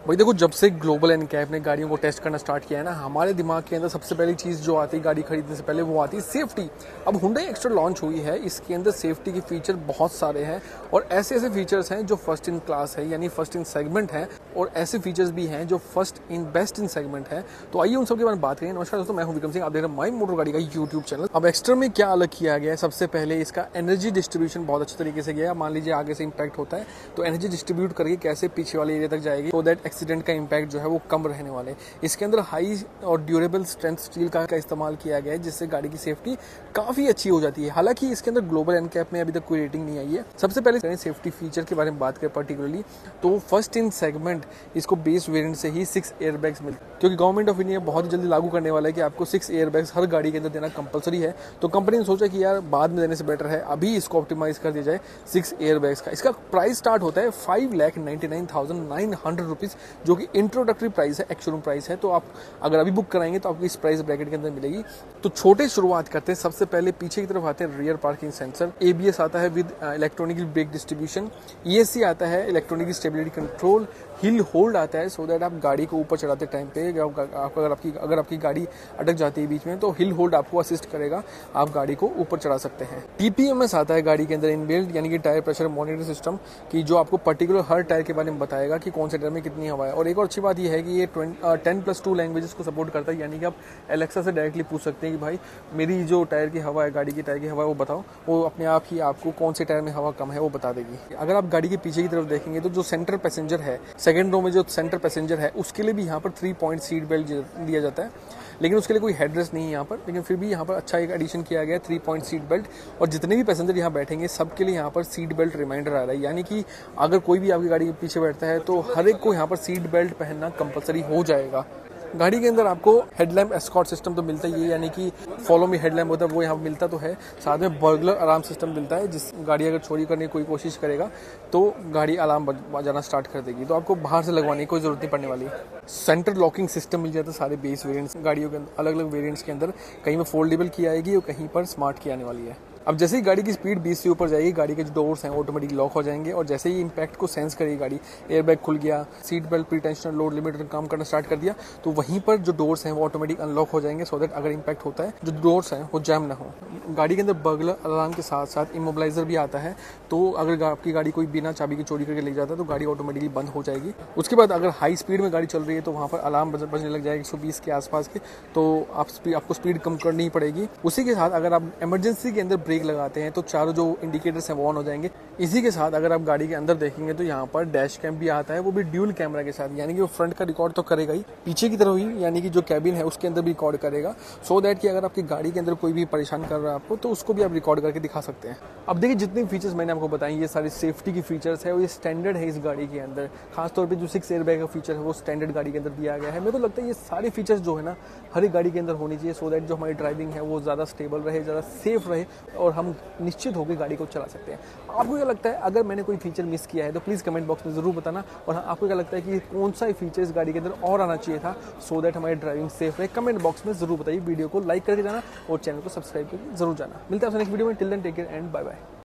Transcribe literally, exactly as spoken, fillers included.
भाई देखो, जब से ग्लोबल एनकैप ने गाड़ियों को टेस्ट करना स्टार्ट किया है ना, हमारे दिमाग के अंदर सबसे पहली चीज़ जो आती है गाड़ी खरीदने से पहले वो आती है सेफ्टी। अब हुंडई एक्स्ट्रा लॉन्च हुई है, इसके अंदर सेफ्टी के फीचर बहुत सारे हैं और ऐसे ऐसे फीचर्स हैं जो फर्स्ट इन क्लास है, यानी फर्स्ट इन सेगमेंट है, और ऐसे फीचर्स भी हैं जो first in best in segment है। तो आइए उन सब के बारे में बात करें। नमस्कार दोस्तों, मैं हूं विक्रम सिंह, आप देख रहे हैं माई मोटर गाड़ी का यूट्यूब चैनल। अब एक्स्ट्रा में क्या अलग किया गया है? सबसे पहले इसका एनर्जी डिस्ट्रीब्यूशन बहुत अच्छे तरीके से गया है। मान लीजिए आगे से इंपैक्ट होता है तो एनर्जी डिस्ट्रीब्यूट करके कैसे पीछे वाले एरिया तक जाएगी, सो दैट एक्सीडेंट का इंपैक्ट जो है वो कम रहने वाले। इसके अंदर हाई और ड्यूरेबल स्ट्रेंथ स्टील का, का इस्तेमाल किया गया है, जिससे गाड़ी की सेफ्टी काफी अच्छी हो जाती है। हालांकि इसके अंदर ग्लोबल एनकैप में अभी तक कोई रेटिंग नहीं आई है। सबसे पहले सेफ्टी फीचर के बारे में बात करें पर्टिकुलरली, तो फर्स्ट इन सेगमेंट इसको बेस वेरिएंट से ही सिक्स एयर बैग्स मिलते हैं, क्योंकि गवर्नमेंट ऑफ इंडिया बहुत ही जल्दी लागू करने वाला है कि आपको सिक्स एयर बैग्स हर गाड़ी के अंदर देना कंपलसरी है। तो कंपनी ने सोचा कि यार बाद में देने से बेटर है अभी इसको ऑप्टिमाइज कर दिया जाए सिक्स एयर बैग्स का। इसका प्राइस स्टार्ट होता है five lakh ninety nine thousand nine hundred rupees, जो कि इंट्रोडक्टरी प्राइस है, एक्चुअल प्राइस है। तो आप अगर अभी बुक कराएंगे तो आपको इस प्राइस ब्रैकेट के अंदर मिलेगी। तो छोटे शुरुआत करते हैं। सबसे पहले पीछे की तरफ आते हैं रियर पार्किंग सेंसर, एबीएस आता है with electronic brake distribution, ESC आता है electronic stability control, hill hold आता है सो दैट आप गाड़ी को ऊपर चढ़ाते टाइम पे आप अगर आपकी अगर आपकी गाड़ी अटक जाती है बीच में तो हिल होल्ड आपको असिस्ट करेगा, आप गाड़ी को ऊपर चढ़ा सकते हैं। टीपीएमएस आता है गाड़ी के अंदर इनबिल्ट, यानी कि टायर प्रेशर मॉनिटर सिस्टम, की जो आपको पर्टिकुलर हर टायर के बारे में बताएगा कि कौन से टायर में कितनी हवा है। और एक और अच्छी बात यह है कि ये टेन प्लस टू लैंग्वेजेस को सपोर्ट करता है, यानी कि आप एलेक्सा से डायरेक्टली पूछ सकते हैं कि भाई मेरी जो टायर की हवा है, गाड़ी की टायर की हवा है, वो बताओ। वो अपने आप ही आपको कौन से टायर में हवा कम है वो बता देगी। अगर आप गाड़ी के पीछे की तरफ देखेंगे तो जो सेंटर पैसेंजर है, सेकंड रो में जो सेंटर पैसेंजर है, उसके लिए भी यहाँ पर थ्री पॉइंट सीट बेल्ट दिया जाता है, लेकिन उसके लिए कोई हेडरेस्ट नहीं है यहाँ पर। लेकिन फिर भी यहाँ पर अच्छा एक एडिशन किया गया है, थ्री पॉइंट सीट बेल्ट, और जितने भी पैसेंजर यहाँ बैठेंगे सबके लिए यहाँ पर सीट बेल्ट रिमाइंडर आ रहा है। यानी कि अगर कोई भी आपकी गाड़ी के पीछे बैठता है तो हर एक को यहाँ पर सीट बेल्ट पहनना कंपलसरी हो जाएगा। गाड़ी के अंदर आपको हेडलैम्प एस्कॉर्ट सिस्टम तो मिलता ही है, यानी कि फॉलो मी हेडलैम्प होता है वो यहाँ मिलता तो है। साथ में बर्गलर अलार्म सिस्टम मिलता है, जिस गाड़ी अगर चोरी करने की कोई कोशिश करेगा तो गाड़ी अलार्म बजाना स्टार्ट कर देगी, तो आपको बाहर से लगवाने की कोई जरूरत नहीं पड़ने वाली। सेंटर लॉकिंग सिस्टम मिल जाता है सारे बेस वेरिएंट्स गाड़ियों के अंदर, अलग अलग वेरिएंट्स के अंदर। कहीं में फोल्डेबल की आएगी और कहीं पर स्मार्ट की आने वाली है। अब जैसे ही गाड़ी की स्पीड बीस से ऊपर जाएगी, गाड़ी के जो डोर्स हैं ऑटोमेटिक लॉक हो जाएंगे, और जैसे ही इंपैक्ट को सेंस करेगी गाड़ी, एयरबैग खुल गया, seat belt pre tensioner load limiter काम करना स्टार्ट कर दिया, तो वहीं पर जो डोर्स हैं वो ऑटोमेटिक अनलॉक हो जाएंगे, सो दैट अगर इंपैक्ट होता है जो डोर्स हैं वो जैम ना हो। गाड़ी के अंदर बर्गलर अलार्म के साथ साथ इमोबिलाइजर भी आता है, तो अगर आपकी गाड़ी कोई बिना चाबी की चोरी करके ले जाता है तो गाड़ी ऑटोमेटिकली बंद हो जाएगी। उसके बाद अगर हाई स्पीड में गाड़ी चल रही है तो वहाँ पर अलार्म बजने लग जाएगा एक सौ बीस के आसपास के, तो आप आपको स्पीड कम करनी पड़ेगी। उसी के साथ अगर आप इमरजेंसी के अंदर ब्रेक लगाते हैं तो चारों जो इंडिकेटर्स हैं वो ऑन हो जाएंगे। इसी के साथ अगर आप गाड़ी के अंदर देखेंगे तो यहाँ पर डैश कैम भी आता है, वो भी ड्यूल कैमरा के साथ, यानी कि वो फ्रंट का रिकॉर्ड तो करेगा ही, पीछे की तरफ ही यानी कि जो कैबिन है उसके अंदर भी रिकॉर्ड करेगा, सो दैट कि अगर आपकी गाड़ी के अंदर कोई भी परेशान कर रहा है आपको तो उसको भी आप रिकॉर्ड करके दिखा सकते हैं। अब देखिए, जितने फीचर्स मैंने आपको बताए ये सारे सेफ्टी की फीचर्स है, वो ये स्टैंडर्ड है इस गाड़ी के अंदर। खासतौर पर जो सिक्स एयर बैग का फीचर है वो स्टैंडर्ड गाड़ी के अंदर दिया गया है। मेरे को लगता है ये सारे फीचर्स जो है ना हर एक गाड़ी के अंदर होनी चाहिए, सो दैट जो हमारी ड्राइविंग है वो ज़्यादा स्टेबल रहे, ज़्यादा सेफ रहे और हम निश्चित होकर गाड़ी को चला सकते हैं। आपको क्या लगता है, अगर मैंने कोई फीचर मिस किया है तो प्लीज़ कमेंट बॉक्स में ज़रूर बताना। और आपको क्या लगता है कि कौन सा फीचर इस गाड़ी के अंदर और आना चाहिए था, सो दैट हमारी ड्राइविंग सेफ रहे, कमेंट बॉक्स में ज़रूर बताइए। वीडियो को लाइक करके जाना और चैनल को सब्सक्राइब करके जरूर जाना। मिलता है नेक्स्ट वीडियो में। Till then take care and bye bye.